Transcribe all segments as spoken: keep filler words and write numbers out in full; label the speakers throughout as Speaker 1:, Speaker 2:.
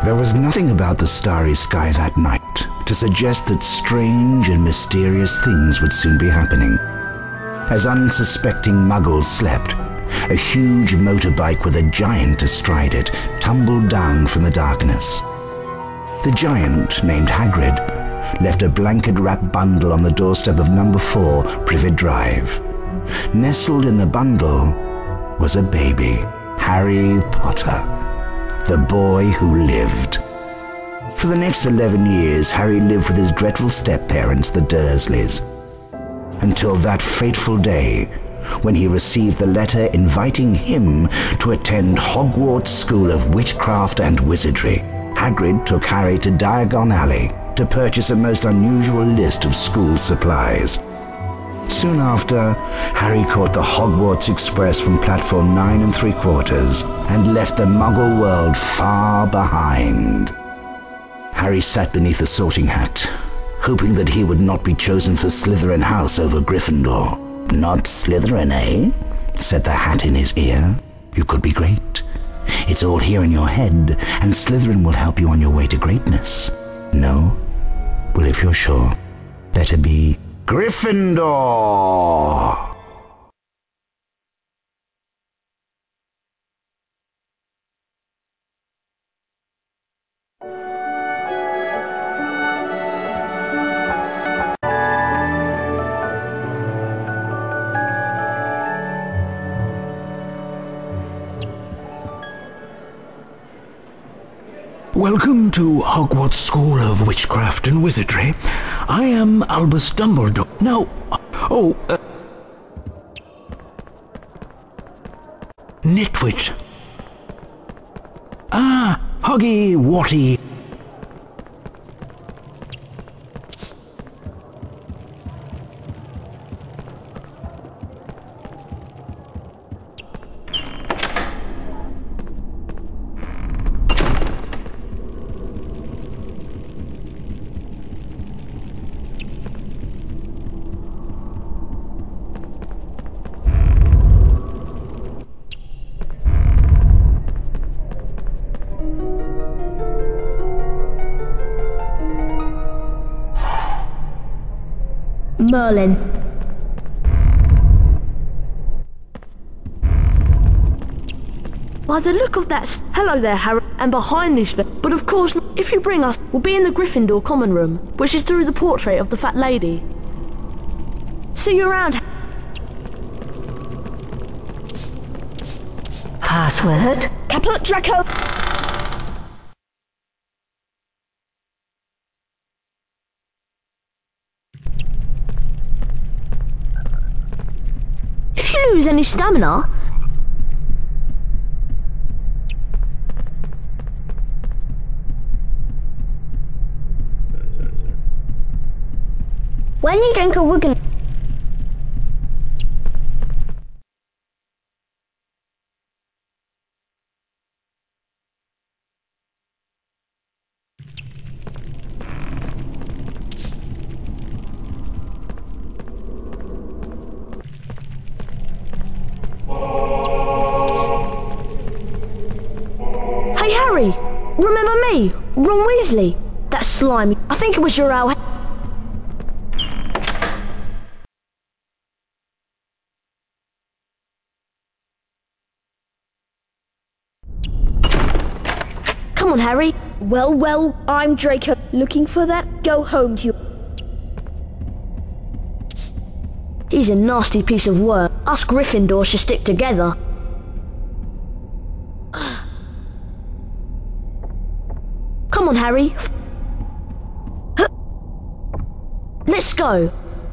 Speaker 1: There was nothing about the starry sky that night to suggest that strange and mysterious things would soon be happening. As unsuspecting muggles slept, a huge motorbike with a giant astride it tumbled down from the darkness. The giant, named Hagrid, left a blanket-wrapped bundle on the doorstep of number four, Privet Drive. Nestled in the bundle was a baby, Harry Potter, the boy who lived. For the next eleven years, Harry lived with his dreadful step-parents, the Dursleys, until that fateful day when he received the letter inviting him to attend Hogwarts School of Witchcraft and Wizardry. Hagrid took Harry to Diagon Alley to purchase a most unusual list of school supplies. Soon after, Harry caught the Hogwarts Express from platform nine and three quarters and left the Muggle world far behind. Harry sat beneath a sorting hat, hoping that he would not be chosen for Slytherin House over Gryffindor. "Not Slytherin, eh?" said the hat in his ear. "You could be great. It's all here in your head, and Slytherin will help you on your way to greatness." "No? Well, if you're sure, better be Gryffindor!"
Speaker 2: Welcome to Hogwarts School of Witchcraft and Wizardry. I am Albus Dumbledore. No, oh, uh, Nitwit. Ah, Hoggy Watty.
Speaker 3: Merlin.
Speaker 4: By the look of that, hello there, Harry, and behind this, but of course, if you bring us, we'll be in the Gryffindor common room, which is through the portrait of the fat lady. See you around.
Speaker 3: Password?
Speaker 4: Caput Draco. If you lose any stamina,
Speaker 3: when you drink a Wigan.
Speaker 4: hey Harry, remember me, Ron Weasley? That slimy, I think it was your owl. Come on, Harry.
Speaker 3: Well, well, I'm Draco. Looking for that? Go home to you.
Speaker 4: He's a nasty piece of work. Us Gryffindors should stick together. Come on, Harry. Let's go.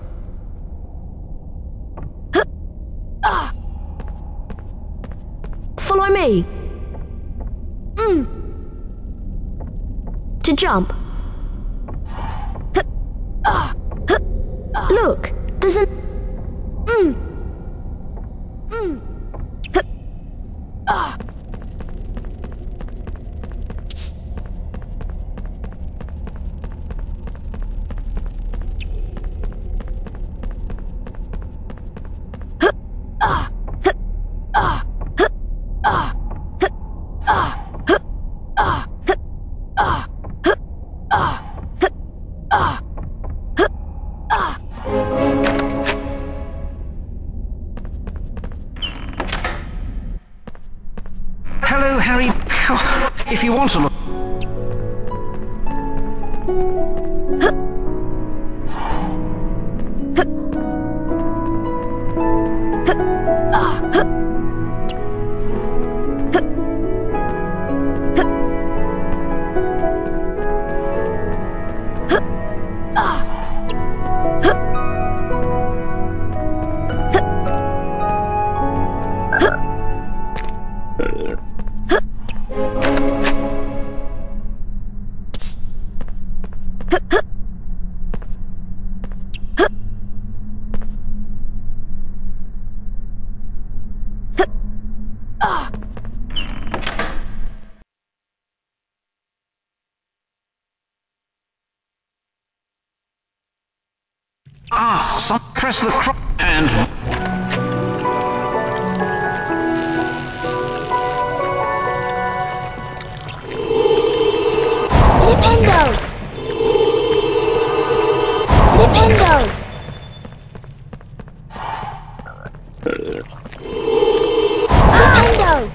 Speaker 4: Follow me. Mm. To jump. Look, there's an... Mm. Mm. Ah.
Speaker 5: hello, Harry. If you want to look... Ah, some press the cro- and...
Speaker 3: Flipendo! Flipendo! Flipendo!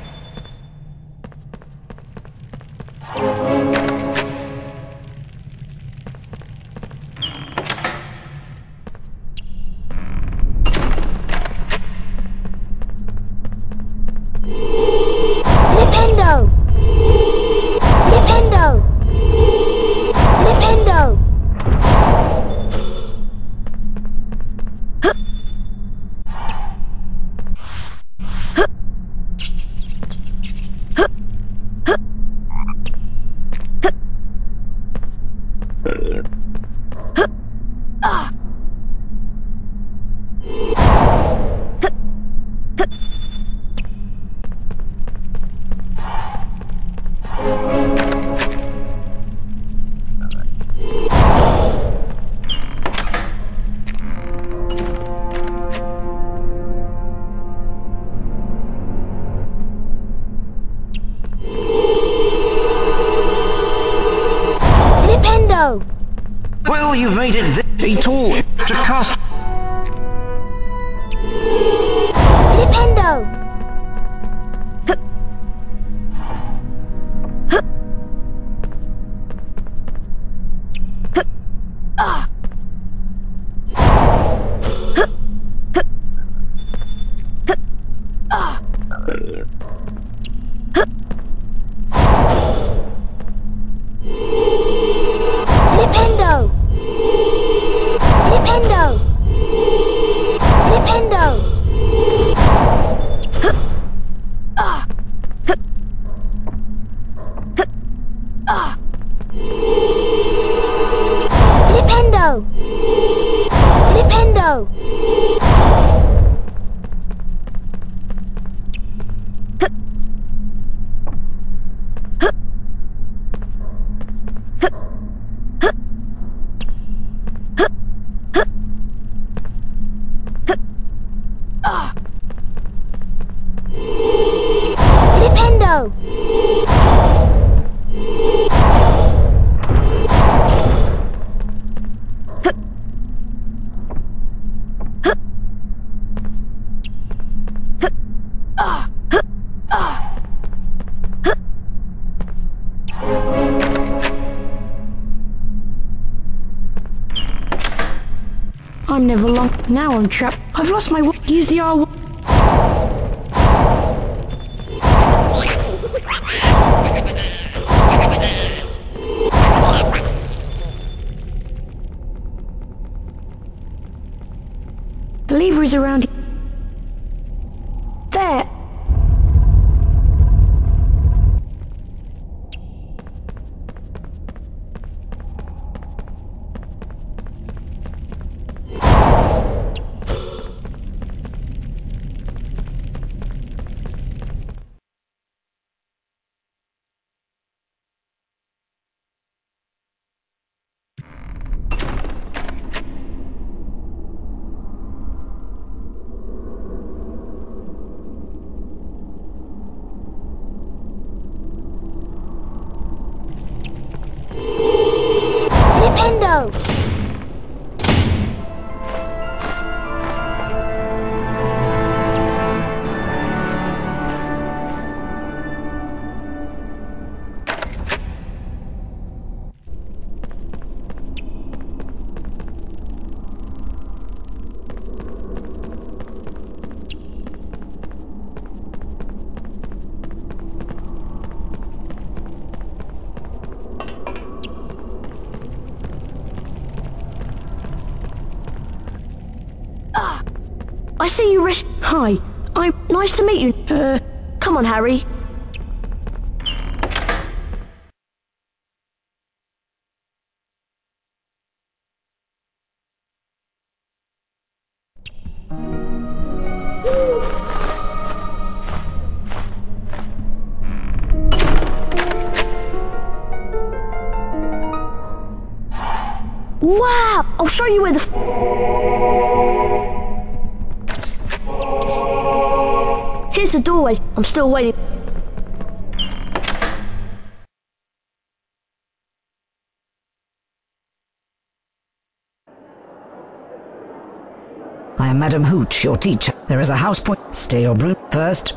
Speaker 3: Flipendo! Flipendo! Flipendo! Flipendo!
Speaker 5: Well, you've made it this tall to cast...
Speaker 3: Flipendo! Flipendo! Flipendo! Flipendo! Flipendo! Flipendo! Flipendo!
Speaker 4: I'm never long. Now I'm trapped. I've lost my... w- Use the R... The lever is around... There. see you rest. Hi, I'm nice to meet you. Uh, come on, Harry. Wow! I'll show you where the... Here's the doorway. I'm still waiting.
Speaker 5: I am Madam Hooch, your teacher. There is a house point. Stay your broom first.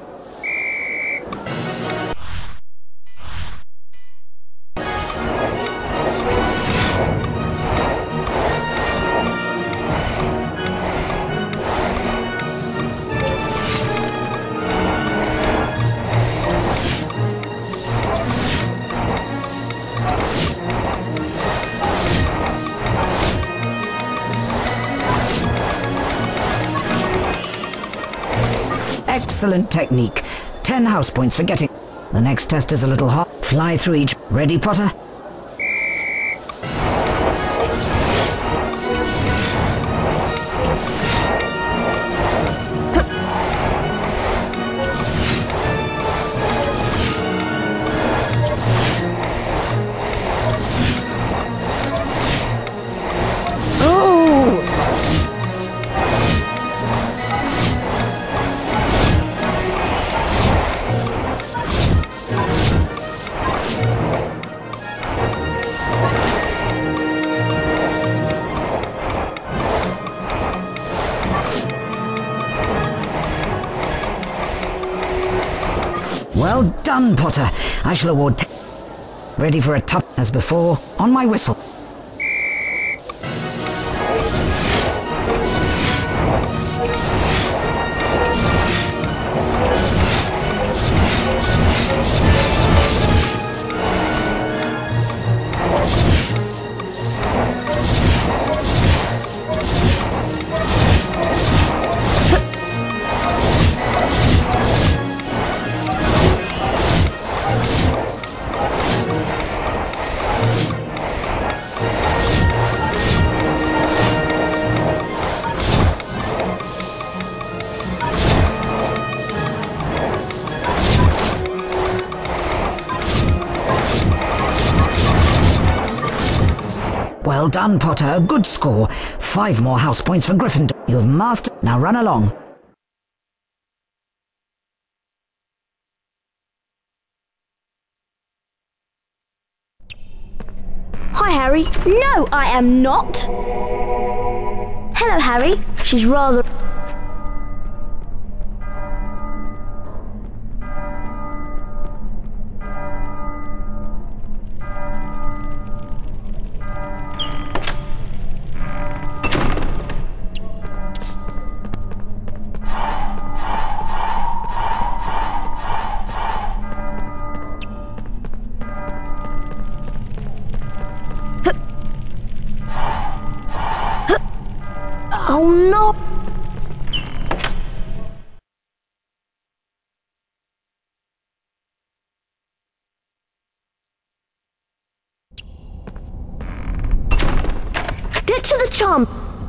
Speaker 5: Excellent technique. Ten house points for getting. The next test is a little hard. Fly through each. Ready, Potter? Well done, Potter. I shall award t- Ready for a tough as before. On my whistle. Well done, Potter. A good score. Five more house points for Gryffindor. You have mastered. Now run along.
Speaker 4: Hi, Harry.
Speaker 3: No, I am not.
Speaker 4: Hello, Harry. She's rather... Oh no! Get to the charm!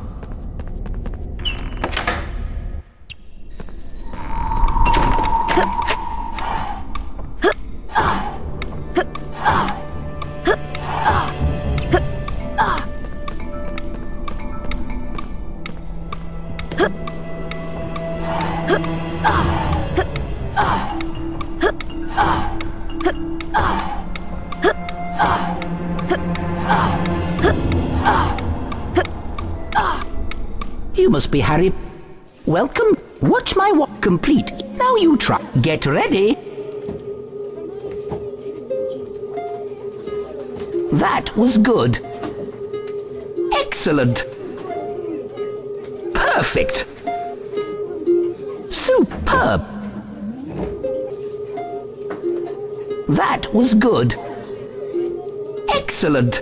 Speaker 2: You must be Harry. Welcome. Watch my walk complete. Now you try. Get ready. That was good. Excellent. Perfect. Superb. That was good. Excellent.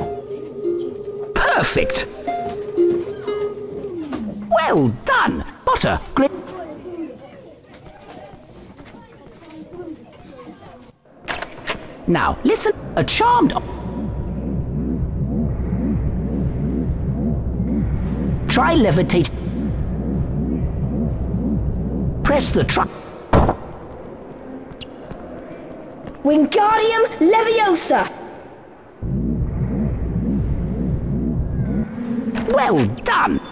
Speaker 2: Perfect. Well done, but Potter, great. Now, listen, a charmed... Try levitate. Press the try.
Speaker 3: Wingardium Leviosa!
Speaker 2: Well done!